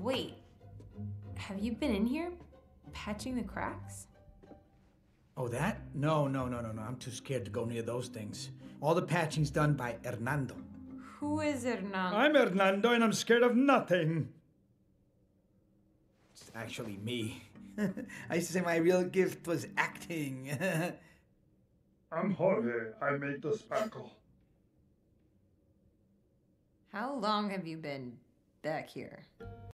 Wait, have you been in here patching the cracks? Oh, that? No. I'm too scared to go near those things. All the patching's done by Hernando. Who is Hernando? I'm Hernando and I'm scared of nothing. It's actually me. I used to say my real gift was acting. I'm Jorge. I made the sparkle. How long have you been back here?